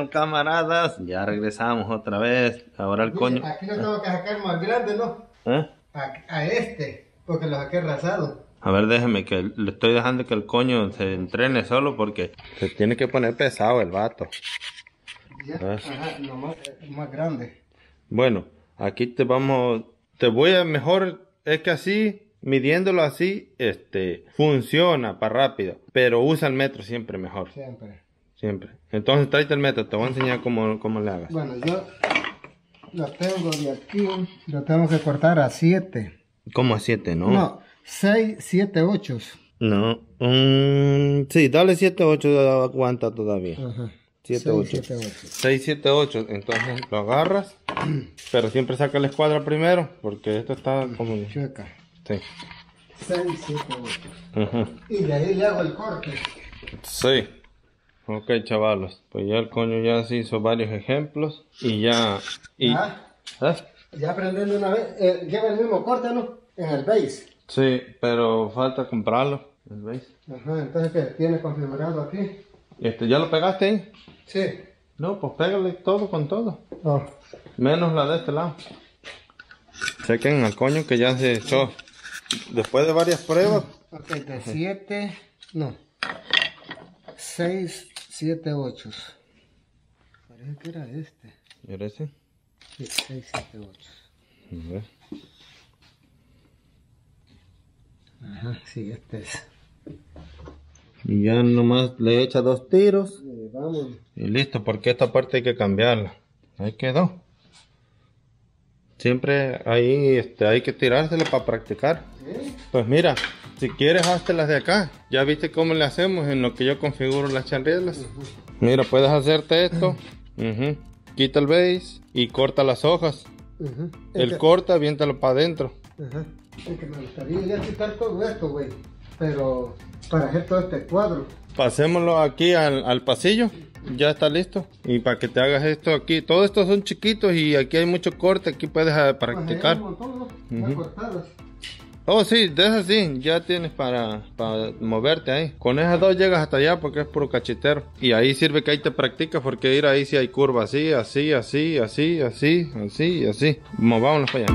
Bueno, camaradas, ya regresamos otra vez. Ahora el coño. Aquí lo tengo que sacar más grande, ¿no? A este, porque lo saqué rasado. A ver, déjeme que le estoy dejando que el coño se entrene solo porque se tiene que poner pesado el vato. Ya, ajá, más grande. Bueno, aquí te voy a mejor, es que así, midiéndolo así, funciona para rápido, pero usa el metro siempre mejor. Siempre. Entonces tráete el metro, te voy a enseñar cómo le hagas. Bueno, yo lo tengo de aquí, lo tengo que cortar a 7. ¿Cómo a 7, no? No, 6, 7, 8. No, sí, dale 7, 8, aguanta todavía. Ajá. 7, 8. 6, 7, 8. Entonces lo agarras, pero siempre saca la escuadra primero, porque esto está como... Chueca. Sí. 6, 7, 8. Y de ahí le hago el corte. Sí. Ok, chavalos. Pues ya el coño ya se hizo varios ejemplos y ya... Ya aprendiendo una vez, lleva el mismo corte, ¿no? En el base. Sí, pero falta comprarlo, el base. Ajá, entonces ¿qué? ¿Tiene configurado aquí? ¿Ya lo pegaste ahí? Sí. No, pues pégale todo con todo. Oh. Menos la de este lado. Chequen al coño que ya se echó. Después de varias pruebas. Ok, de 7, no. 6, 7, 8. Parece que era este. ¿Era ese? Sí, 6, 7, 8. A ver. Ajá, sí, este es. Y ya nomás le echa 2 tiros. Vamos. Y listo, porque esta parte hay que cambiarla. Ahí quedó. Siempre ahí hay que tirársela para practicar. ¿Sí? Pues mira, si quieres háztelas de acá. Ya viste cómo le hacemos en lo que yo configuro las chanrielas. Mira, puedes hacerte esto. Quita el base y corta las hojas. El corta, aviéntalo para adentro. Es que me gustaría ya quitar todo esto, güey. Pero para hacer todo este cuadro. Pasémoslo aquí al pasillo. Ya está listo. Y para que te hagas esto aquí. Todos estos son chiquitos y aquí hay mucho corte. Aquí puedes practicar. Pues hay un montón, ¿no? Ya cortados. Oh, sí, de esas sí. Ya tienes para moverte ahí. Con esas 2 llegas hasta allá porque es puro cachetero. Y ahí sirve que ahí te practicas porque ir ahí sí hay curvas. Así, así, así, así, así, así, así. Movámonos para allá.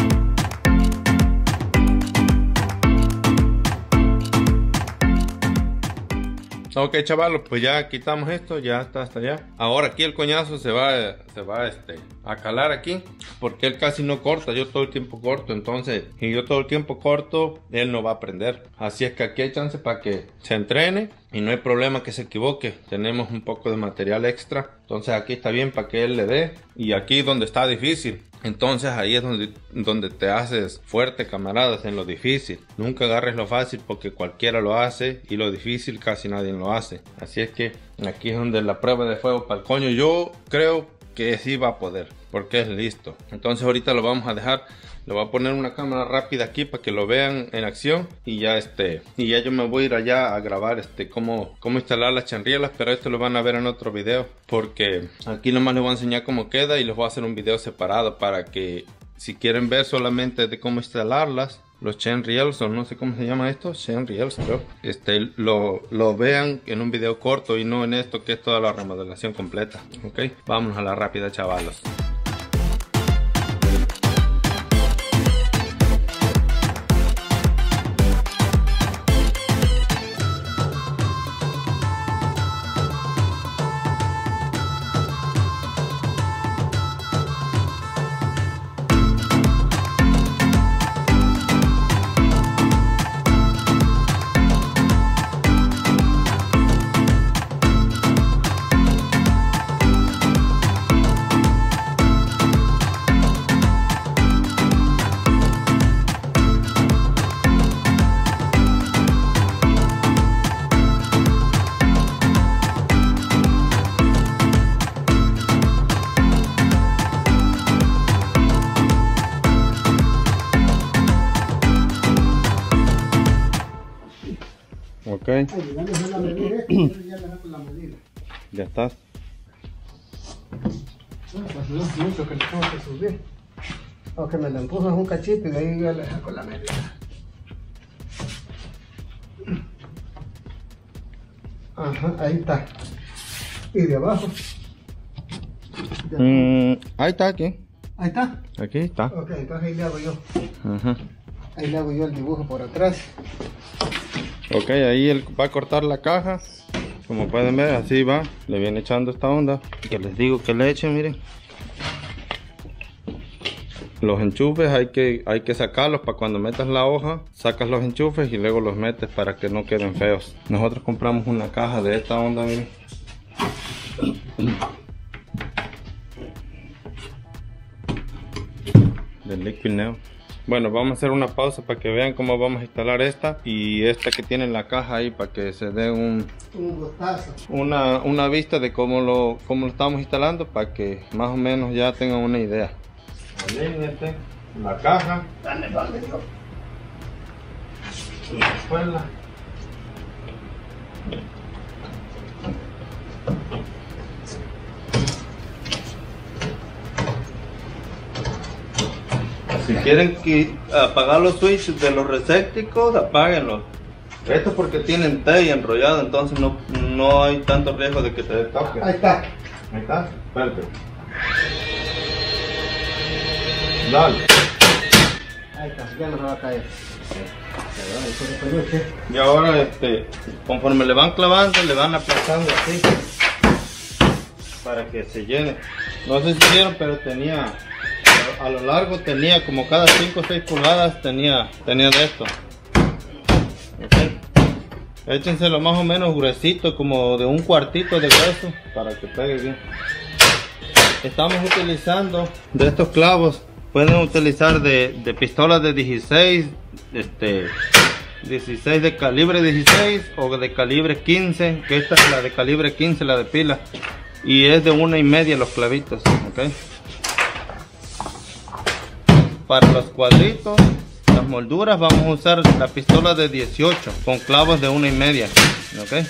Ok, chavalos, pues ya quitamos esto, ya está hasta allá. Ahora aquí el coñazo se va a calar aquí, porque él casi no corta, yo todo el tiempo corto. Entonces, si yo todo el tiempo corto, él no va a aprender. Así es que aquí hay chance para que se entrene y no hay problema que se equivoque. Tenemos un poco de material extra, entonces aquí está bien para que él le dé. Y aquí donde está difícil, entonces ahí es donde te haces fuerte, camaradas, en lo difícil. Nunca agarres lo fácil porque cualquiera lo hace y lo difícil casi nadie lo hace. Así es que aquí es donde la prueba de fuego para el coño. Yo creo que sí va a poder porque es listo. Entonces ahorita lo vamos a dejar. Le voy a poner una cámara rápida aquí para que lo vean en acción. Y ya yo me voy a ir allá a grabar cómo instalar las chanrielas. Pero esto lo van a ver en otro video, porque aquí nomás les voy a enseñar cómo queda y les voy a hacer un video separado para que si quieren ver solamente de cómo instalarlas, los chanreels, o no sé cómo se llama esto, chanreels creo, lo vean en un video corto y no en esto que es toda la remodelación completa. Ok, vámonos a la rápida, chavalos. Ok. Ya estás. Pues no es mucho que le tengo que subir. O que me lo empujas un cachito y de ahí yo le saco la medida. Ajá, ahí está. Y de abajo. Ahí está, aquí. Ahí está. Aquí está. Ok, entonces ahí le hago yo. Ajá. Ahí le hago yo el dibujo por atrás. Ok, ahí él va a cortar la caja. Como pueden ver, así va. Le viene echando esta onda. Que les digo que le echen, miren. Los enchufes hay que sacarlos para cuando metas la hoja. Sacas los enchufes y luego los metes para que no queden feos. Nosotros compramos una caja de esta onda, miren. Del Liquid Neo. Bueno, vamos a hacer una pausa para que vean cómo vamos a instalar esta y esta que tiene en la caja ahí, para que se dé una vista de cómo lo estamos instalando, para que más o menos ya tengan una idea. Alíñate la caja. Dale, Dios. Y después la... Si quieren apagar los switches de los receptáculos, apáguenlos. Esto porque tienen T enrollado, entonces no hay tanto riesgo de que te toque. Ahí está. Ahí está, perfecto. Dale. Ahí está, ya no se va a caer. Y ahora conforme le van clavando, le van aplastando así para que se llene. No sé si vieron, pero tenía a lo largo, tenía como cada 5 o 6 pulgadas tenía de esto. Okay. Échenselo más o menos gruesito, como de un cuartito de grueso, para que pegue bien. Estamos utilizando de estos clavos. Pueden utilizar de pistolas de 16, 16 de calibre 16 o de calibre 15, que esta es la de calibre 15, la de pila, y es de 1,5 los clavitos, ¿ok? Para los cuadritos, las molduras, vamos a usar la pistola de 18 con clavos de 1,5, ¿ok?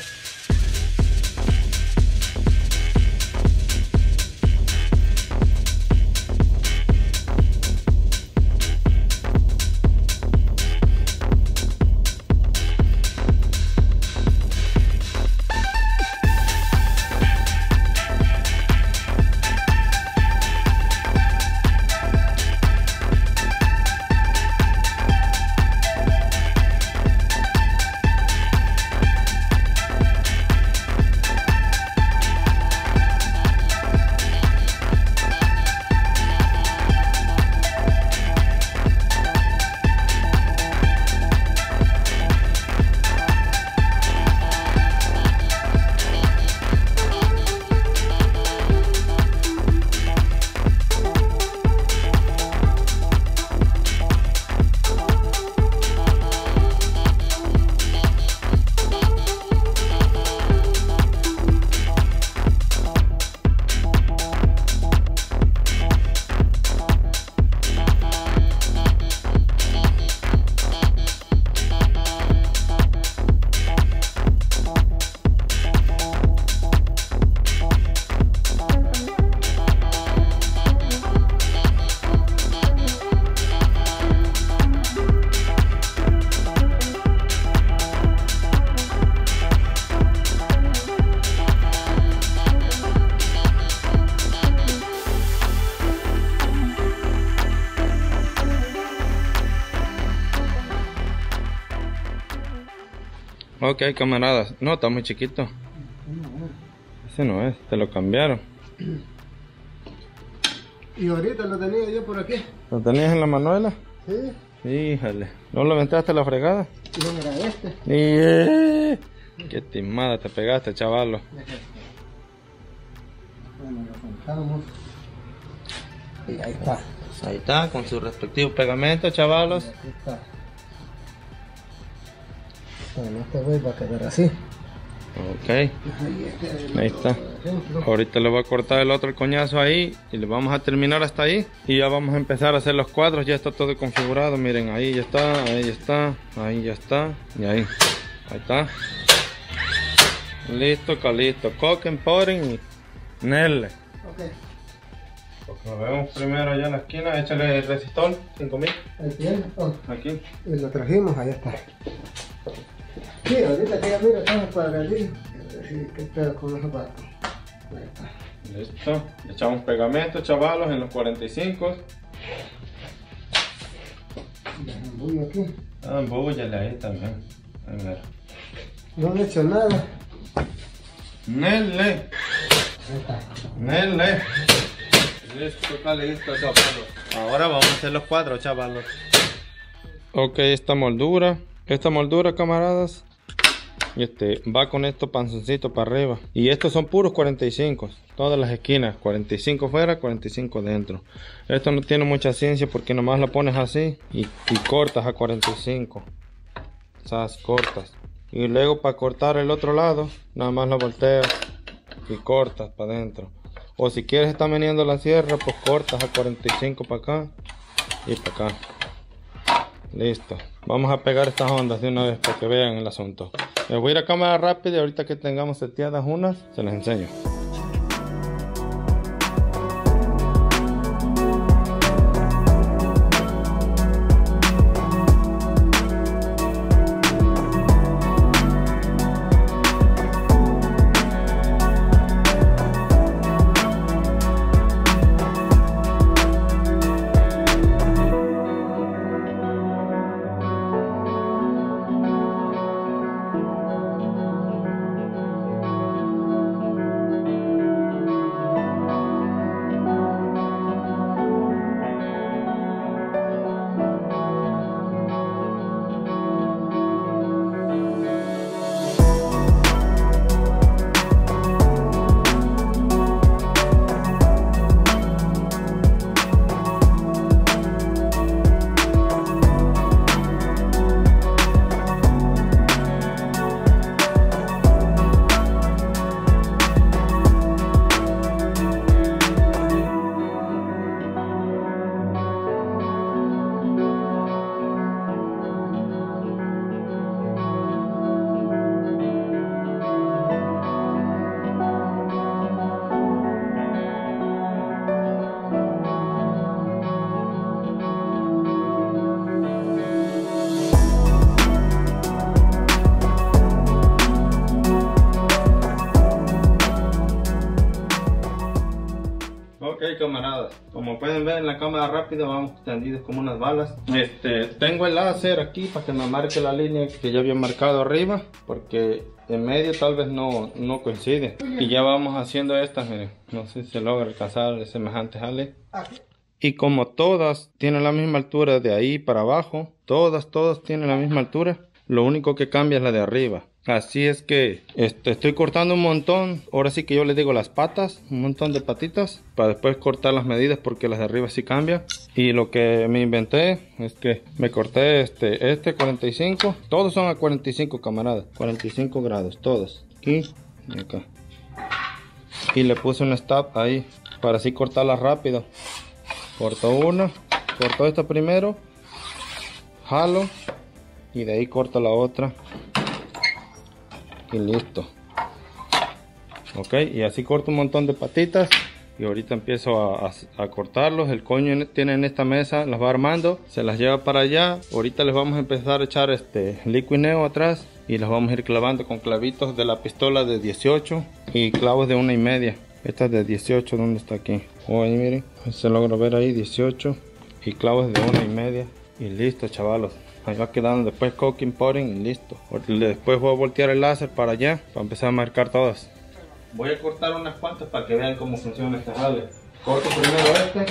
Ok, camaradas. No, está muy chiquito. Ese no es, te lo cambiaron. Y ahorita lo tenía yo por aquí. ¿Lo tenías en la manuela? Sí. Híjale. ¿No lo aventaste a la fregada? No era este. Qué timada te pegaste, chavalo. Bueno, lo juntamos. Y ahí está. Ahí está, con su respectivo pegamento, chavalos. Aquí está. Bueno, este güey va a quedar así. Ok. Ahí está. Ahorita le voy a cortar el otro coñazo ahí y le vamos a terminar hasta ahí. Y ya vamos a empezar a hacer los cuadros. Ya está todo configurado. Miren, ahí ya está, ahí ya está, ahí ya está. Y ahí. Ahí está. Listo, listo. Coquen, poren y Nelle. Ok. Porque lo vemos primero allá en la esquina. Échale el resistol, 5000. Ahí tiene. Oh. Aquí. Y lo trajimos, ahí está. Sí, ahorita que ya mira, estamos cuadradillos. Sí, qué pedo con los zapatos. Ahí está. Listo. Le echamos pegamento, chavalos, en los 45. Voy aquí. Ah, embúllale ahí también. A ver. No le he hecho nada. Nele. Nele. Listo, está listo, chavalos. Ahora vamos a hacer los cuadros, chavalos. Ok, esta moldura, camaradas, va con estos panzoncitos para arriba. Y estos son puros 45, todas las esquinas, 45 fuera, 45 dentro. Esto no tiene mucha ciencia porque nomás lo pones así y cortas a 45. Esas cortas. Y luego para cortar el otro lado, nada más lo volteas y cortas para adentro. O si quieres estar veniendo la sierra, pues cortas a 45 para acá y para acá. Listo. Vamos a pegar estas ondas de una vez para que vean el asunto. Les voy a ir a cámara rápida y ahorita que tengamos seteadas unas, se les enseño. Ok, camaradas, como pueden ver en la cámara rápida vamos tendidos como unas balas. Tengo el láser aquí para que me marque la línea que ya había marcado arriba, porque en medio tal vez no coincide. Y ya vamos haciendo estas, miren, no sé si se logra alcanzar el semejante jale. Y como todas tienen la misma altura de ahí para abajo, todas tienen la misma altura, lo único que cambia es la de arriba. Así es que estoy cortando un montón, ahora sí que yo les digo las patas, un montón de patitas, para después cortar las medidas porque las de arriba sí cambian. Y lo que me inventé es que me corté este 45, todos son a 45 camaradas, 45 grados, todos, aquí y acá. Y le puse un stop ahí, para así cortarlas rápido. Corto una, corto esta primero, jalo y de ahí corto la otra. Y listo. Ok, y así corto un montón de patitas y ahorita empiezo a cortarlos. El coño tiene en esta mesa, las va armando, se las lleva para allá. Ahorita les vamos a empezar a echar liquineo atrás y las vamos a ir clavando con clavitos de la pistola de 18 y clavos de 1,5. Esta es de 18, ¿dónde está aquí? Oh, ahí miren, se logra ver ahí 18 y clavos de 1,5 y listo, chavalos. Ahí va quedando después caulking potting y listo. Después voy a voltear el láser para allá para empezar a marcar todas. Voy a cortar unas cuantas para que vean cómo funciona este jale. Corto primero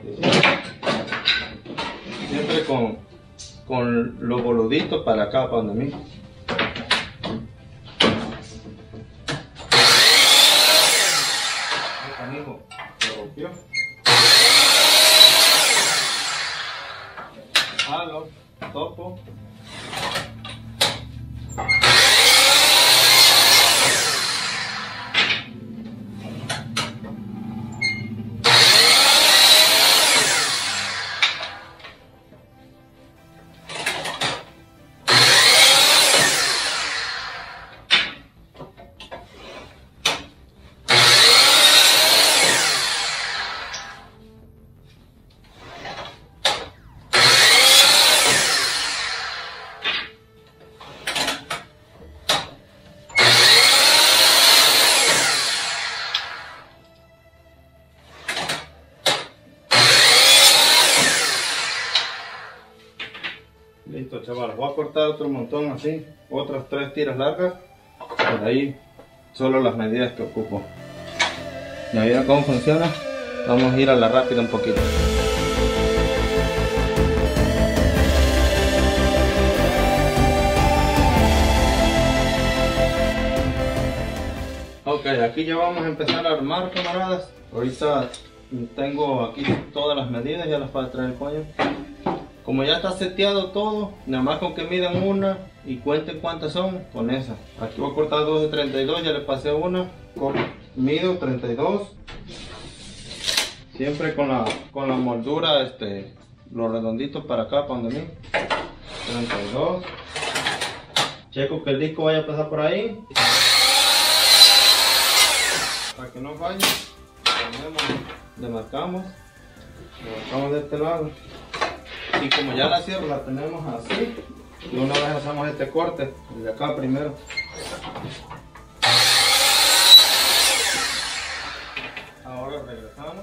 siempre con los boluditos para acá, para donde mismo. Se rompió. Jalo. Topo. Listo, chavales, voy a cortar otro montón así, otras 3 tiras largas, por ahí solo las medidas que ocupo. ¿Ya vieron cómo funciona? Vamos a ir a la rápida un poquito. Ok, aquí ya vamos a empezar a armar, camaradas. Ahorita tengo aquí todas las medidas, ya las para traer el coño. Como ya está seteado todo, nada más con que midan una y cuenten cuántas son, con esa. Aquí voy a cortar 2 de 32, ya le pasé una. Mido 32. Siempre con la moldura, los redonditos para acá, para donde mí. 32. Checo que el disco vaya a pasar por ahí. Para que no falle, le marcamos de este lado. Y como ya la cierro, la tenemos así. Y una vez hacemos este corte, el de acá primero. Ahora regresamos.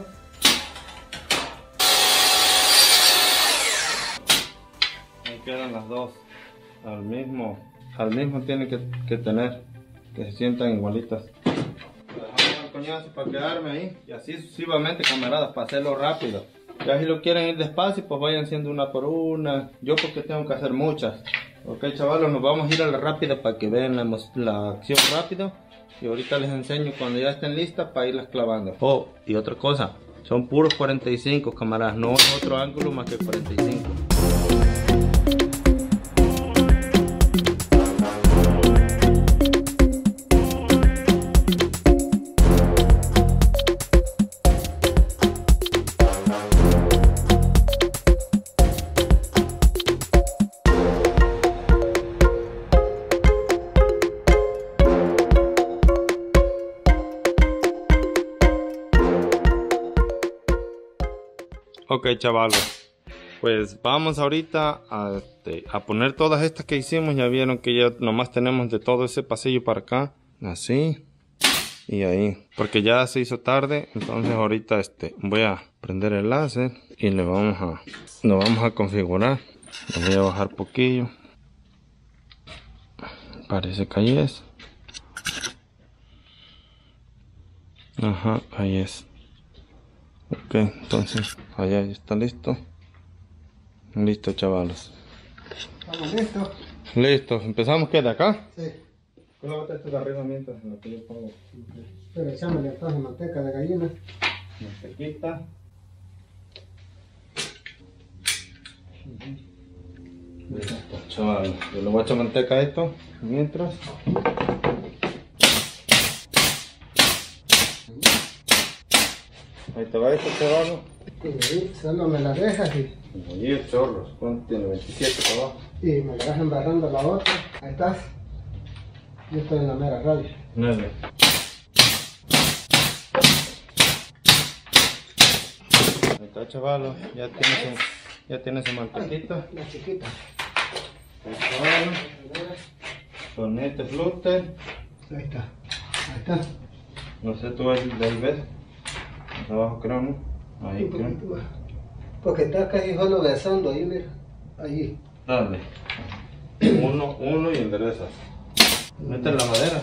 Ahí quedan las dos. Al mismo tienen que tener, que se sientan igualitas. Lo dejamos al coñazo para quedarme ahí. Y así sucesivamente, camaradas, para hacerlo rápido. Ya si lo quieren ir despacio, pues vayan haciendo una por una. Yo porque tengo que hacer muchas. Ok, chavalos, nos vamos a ir a la rápida para que vean la acción rápido. Y ahorita les enseño cuando ya estén listas para irlas clavando. Oh, y otra cosa, son puros 45, camaradas. No hay otro ángulo más que 45. Ok, chavalos, pues vamos ahorita a poner todas estas que hicimos. Ya vieron que ya nomás tenemos de todo ese pasillo para acá, así y ahí, porque ya se hizo tarde. Entonces ahorita voy a prender el láser y lo vamos a configurar. Lo voy a bajar poquillo. Parece que ahí es. Ajá, ahí es. Ok, entonces allá ya está listo. Listo, chavalos. ¿Estamos listos? Listo, empezamos. ¿Qué de acá? Sí. Cómate esto de arriba mientras en lo que yo pongo. Pero echámosle entonces manteca de gallina. Mantequita. Listo, chavales. Yo le voy a echar manteca a esto mientras. Ahí te va esto, chavalo. Y ahí solo me la dejas y Ahí el chorro. ¿Cuánto tiene? 27 para abajo. me la dejas embarrando la otra. Ahí estás. Yo estoy en la mera radio. 9. Ahí está, chavalo. Ya tiene su mantequita. La chiquita. Ahí está. Con este flúter. Ahí está. Ahí está. No sé, tú ahí ves. Abajo creo, ¿no? Ahí creo. Porque está casi solo besando ahí, mira. Allí. Dale. Uno y enderezas. Esta es la madera.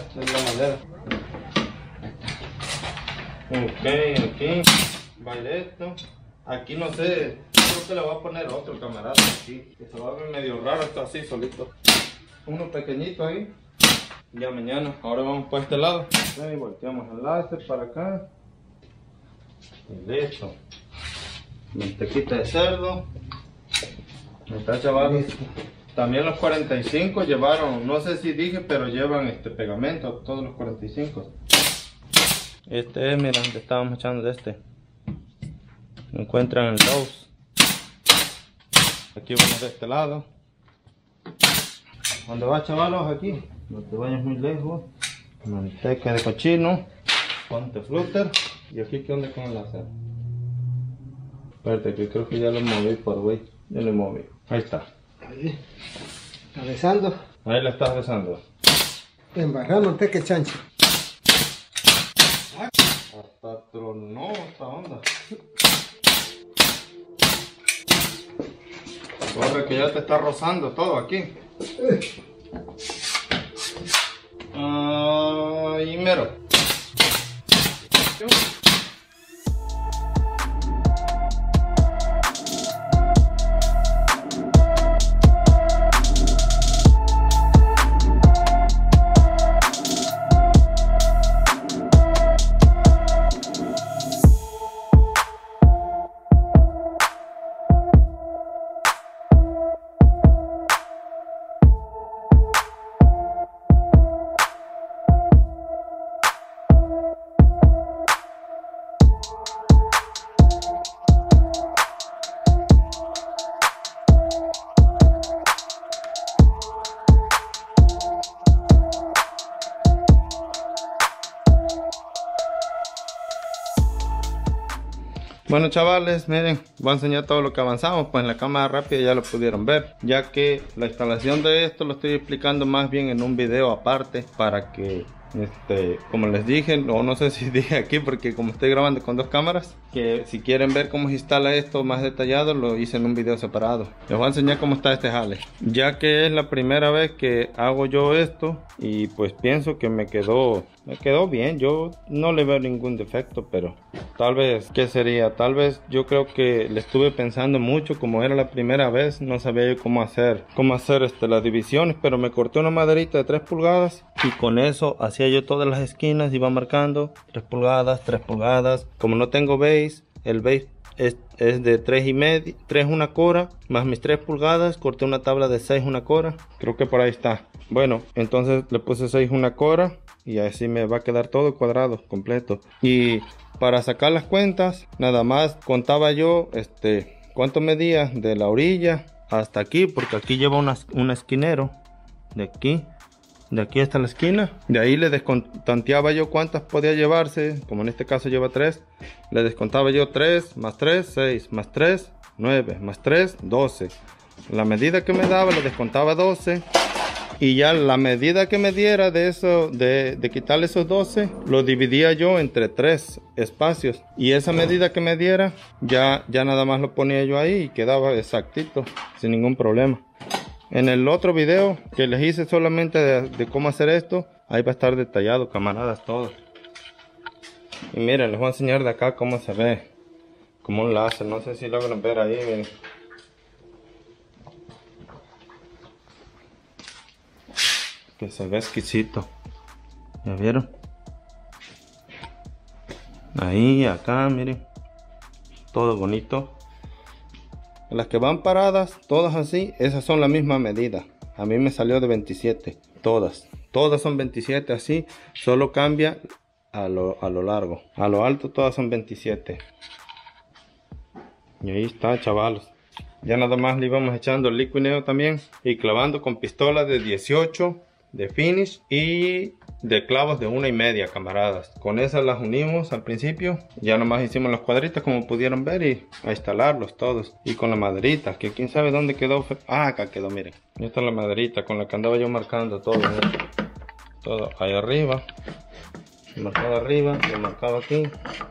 Ok, aquí. Va esto. Aquí no sé. Creo que le voy a poner otro camarada aquí. Que se va a ver medio raro, está así solito. Uno pequeñito ahí. Ya mañana. Ahora vamos para este lado. Ok, volteamos el láser para acá. Y listo. Mantequita de cerdo. Ahí está, chavales. También los 45 llevaron, no sé si dije, pero llevan pegamento, todos los 45. Este es, mira, le estábamos echando de este. Lo encuentran en Lowe's. Aquí vamos de este lado. ¿Dónde va, chavalos? Aquí. No te vayas muy lejos. Manteca de cochino. Ponte flúter. Y aquí, ¿qué onda con el láser? Espérate, que creo que ya lo moví por güey. Ya lo moví. Ahí está. Ahí. Está besando. Ahí la estás besando. Embarrando manteca chancho. Hasta tronó esta onda. Corre que ya te está rozando todo aquí. Ahí mero. Bueno chavales, miren, voy a enseñar todo lo que avanzamos, pues en la cámara rápida ya lo pudieron ver, ya que la instalación de esto lo estoy explicando más bien en un video aparte para que, como les dije, o no sé si dije aquí porque como estoy grabando con dos cámaras, que si quieren ver cómo se instala esto más detallado lo hice en un video separado. Les voy a enseñar cómo está este jale, ya que es la primera vez que hago yo esto y pues pienso que me quedó bien. Yo no le veo ningún defecto, pero tal vez, ¿qué sería? Tal vez yo creo que le estuve pensando mucho, como era la primera vez, no sabía yo cómo hacer las divisiones, pero me corté una maderita de 3 pulgadas y con eso hacía yo todas las esquinas, iba marcando 3 pulgadas, 3 pulgadas. Como no tengo base, el base es de 3,5, 3 una cora, más mis 3 pulgadas, corté una tabla de 6 una cora, creo que por ahí está. Bueno, entonces le puse 6 una cora y así me va a quedar todo cuadrado, completo. Y para sacar las cuentas, nada más contaba yo cuánto medía de la orilla hasta aquí, porque aquí lleva un esquinero de aquí hasta la esquina. De ahí le descontanteaba yo cuántas podía llevarse, como en este caso lleva 3, le descontaba yo 3 más 3, 6 más 3, 9 más 3, 12. La medida que me daba le descontaba 12 y ya la medida que me diera de eso, de quitarle esos 12, lo dividía yo entre 3 espacios y esa medida que me diera ya nada más lo ponía yo ahí y quedaba exactito, sin ningún problema. En el otro video que les hice solamente de cómo hacer esto, ahí va a estar detallado, camaradas, todo. Y miren, les voy a enseñar de acá cómo se ve, como un láser. No sé si logran ver ahí, miren. Que se ve exquisito. ¿Ya vieron? Ahí, acá, miren. Todo bonito. Las que van paradas, todas así, esas son la misma medida. A mí me salió de 27, todas son 27 así, solo cambia a lo largo. A lo alto todas son 27. Y ahí está, chavalos. Ya nada más le íbamos echando el liquineo también y clavando con pistola de 18 de finish y de clavos de 1,5, camaradas. Con esas las unimos al principio, ya nomás hicimos los cuadritos como pudieron ver y a instalarlos todos. Y con la maderita, que quién sabe dónde quedó. Acá quedó, miren. Esta es la maderita con la que andaba yo marcando todo, miren. Todo ahí arriba, marcaba arriba, lo marcaba aquí,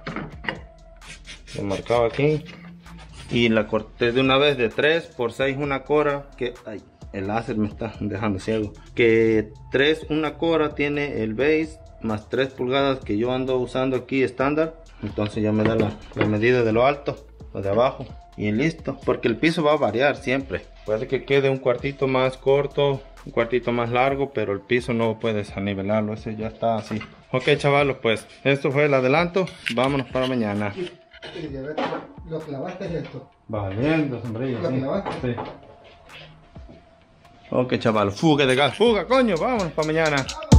lo marcaba aquí y la corté de una vez de 3 por 6 una cora, que ay, el láser me está dejando ciego, que 3 una cora tiene el base más 3 pulgadas que yo ando usando aquí estándar. Entonces ya me da la medida de lo alto o de abajo y listo, porque el piso va a variar siempre. Puede que quede un cuartito más corto, un cuartito más largo, pero el piso no puedes anivelarlo, ese ya está así. Ok chavalos, pues esto fue el adelanto, vámonos para mañana. ¿Lo clavaste esto? Valiendo, sombrilla. ¿Lo clavaste? Sí. Ok chavalos, fuga de gas, fuga coño, vámonos para mañana.